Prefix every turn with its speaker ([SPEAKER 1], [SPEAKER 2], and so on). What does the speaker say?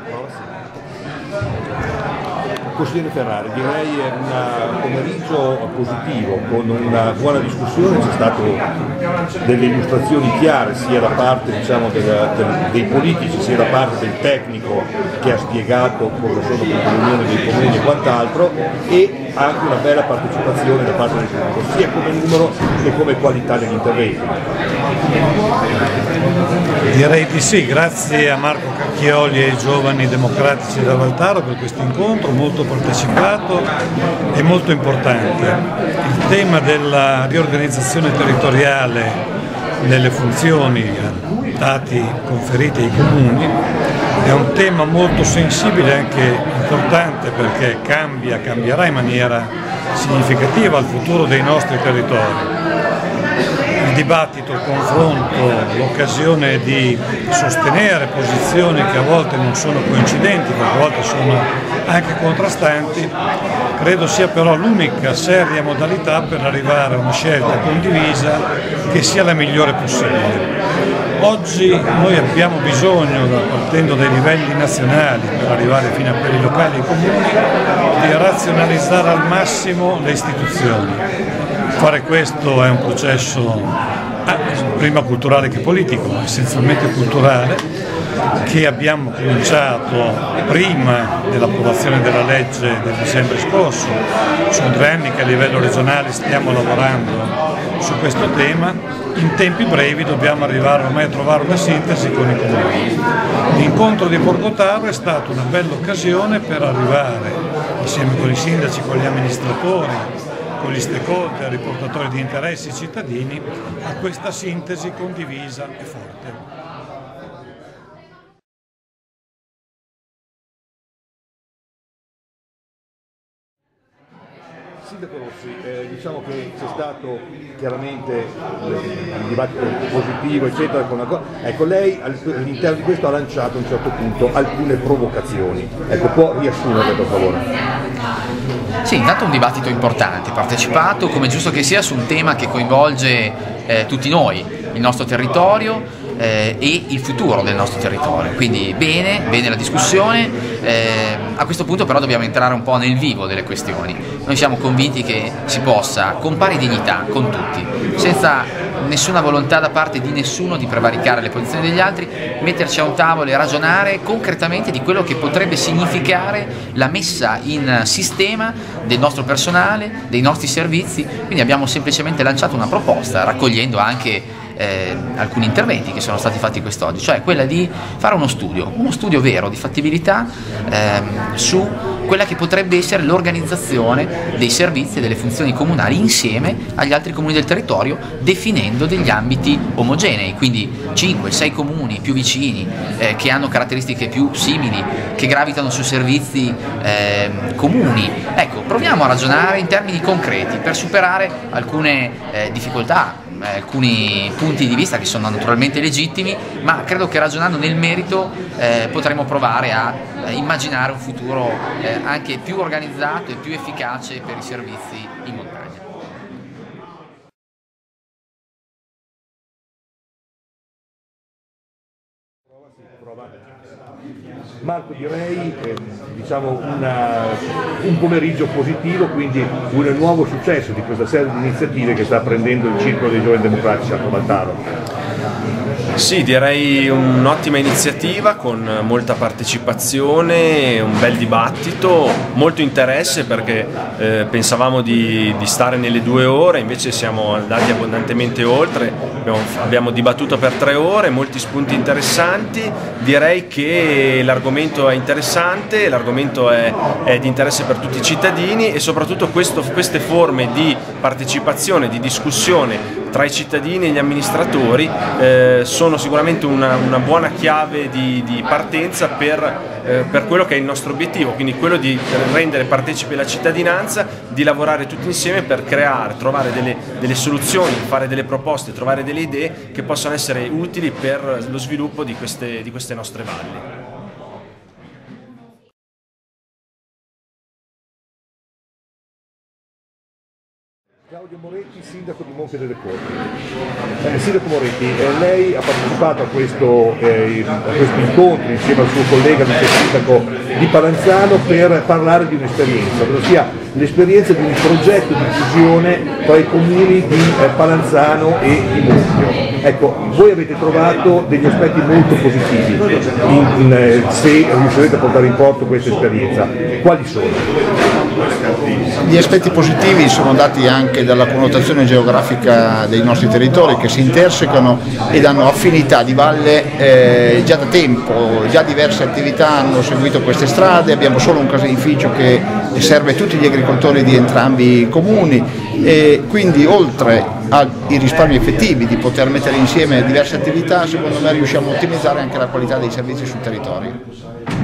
[SPEAKER 1] Consigliere Ferrari, direi è un pomeriggio positivo, con una buona discussione, c'è stato delle illustrazioni chiare sia da parte dei politici sia da parte del tecnico che ha spiegato cosa sono l'unione dei comuni e quant'altro, e anche una bella partecipazione da parte del pubblico, sia come numero che come qualità degli interventi.
[SPEAKER 2] Direi di sì, grazie a Marco Cacchioli e ai giovani democratici da Valtaro per questo incontro molto partecipato e molto importante. Il tema della riorganizzazione territoriale delle funzioni dati conferiti ai comuni è un tema molto sensibile e anche importante, perché cambierà in maniera significativa il futuro dei nostri territori. Il dibattito, il confronto, l'occasione di sostenere posizioni che a volte non sono coincidenti, ma a volte sono anche contrastanti, credo sia però l'unica seria modalità per arrivare a una scelta condivisa che sia la migliore possibile. Oggi noi abbiamo bisogno, partendo dai livelli nazionali per arrivare fino a quelli locali e comuni, di razionalizzare al massimo le istituzioni. Fare questo è un processo prima culturale che politico, essenzialmente culturale, che abbiamo cominciato prima dell'approvazione della legge del dicembre scorso. Sono 3 anni che a livello regionale stiamo lavorando su questo tema. In tempi brevi dobbiamo arrivare ormai a trovare una sintesi con i comuni. L'incontro di Borgotaro è stata una bella occasione per arrivare, insieme con i sindaci, con gli amministratori, con gli stakeholder, i portatori di interessi, i cittadini, a questa sintesi condivisa e forte.
[SPEAKER 1] Sindaco Rossi, diciamo che c'è stato chiaramente un dibattito positivo, eccetera, ecco, lei all'interno di questo ha lanciato a un certo punto alcune provocazioni, ecco, può riassumerle per favore?
[SPEAKER 3] Sì, intanto un dibattito importante, partecipato, come giusto che sia, su un tema che coinvolge tutti noi, il nostro territorio e il futuro del nostro territorio, quindi bene la discussione. A questo punto però dobbiamo entrare un po' nel vivo delle questioni. Noi siamo convinti che si possa, con pari dignità, con tutti, senza nessuna volontà da parte di nessuno di prevaricare le posizioni degli altri, metterci a un tavolo e ragionare concretamente di quello che potrebbe significare la messa in sistema del nostro personale, dei nostri servizi. Quindi abbiamo semplicemente lanciato una proposta, raccogliendo anche alcuni interventi che sono stati fatti quest'oggi, cioè quella di fare uno studio vero di fattibilità su quella che potrebbe essere l'organizzazione dei servizi e delle funzioni comunali insieme agli altri comuni del territorio, definendo degli ambiti omogenei, quindi 5-6 comuni più vicini, che hanno caratteristiche più simili, che gravitano su servizi comuni. Ecco, proviamo a ragionare in termini concreti per superare alcune difficoltà, alcuni punti di vista che sono naturalmente legittimi, ma credo che ragionando nel merito potremo provare a immaginare un futuro anche più organizzato e più efficace per i servizi in montagna.
[SPEAKER 1] Marco, direi diciamo un pomeriggio positivo, quindi un nuovo successo di questa serie di iniziative che sta prendendo il Circolo dei Giovani Democratici a Valtaro.
[SPEAKER 4] Sì, direi un'ottima iniziativa con molta partecipazione, un bel dibattito, molto interesse, perché pensavamo di stare nelle 2 ore, invece siamo andati abbondantemente oltre, abbiamo dibattuto per 3 ore, molti spunti interessanti. Direi che l'argomento è interessante, l'argomento è di interesse per tutti i cittadini, e soprattutto queste forme di partecipazione, di discussione tra i cittadini e gli amministratori sono sicuramente una buona chiave di partenza per quello che è il nostro obiettivo, quindi quello di rendere partecipe la cittadinanza, di lavorare tutti insieme per trovare delle soluzioni, fare delle proposte, trovare delle idee che possano essere utili per lo sviluppo di queste nostre valli.
[SPEAKER 1] Claudio Moretti, sindaco di Monte delle Corti. Sindaco Moretti, lei ha partecipato a questo incontro insieme al suo collega vice sindaco di Palanzano per parlare di un'esperienza, ossia l'esperienza di un progetto di fusione tra i comuni di Palanzano e di Monzio. Ecco, voi avete trovato degli aspetti molto positivi se riuscirete a portare in porto questa esperienza. Quali sono?
[SPEAKER 5] Gli aspetti positivi sono dati anche dalla connotazione geografica dei nostri territori che si intersecano ed hanno affinità di valle già da tempo, già diverse attività hanno seguito queste strade, abbiamo solo un caseificio che serve tutti gli agricoltori di entrambi i comuni e quindi oltre ai risparmi effettivi di poter mettere insieme diverse attività, secondo me riusciamo a ottimizzare anche la qualità dei servizi sul territorio.